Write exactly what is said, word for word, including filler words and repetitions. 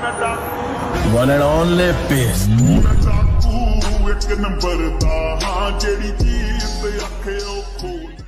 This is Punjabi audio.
One and only Beast. एक नंबर दा हाँ जेड़ी चीज ते आखे ओ खोल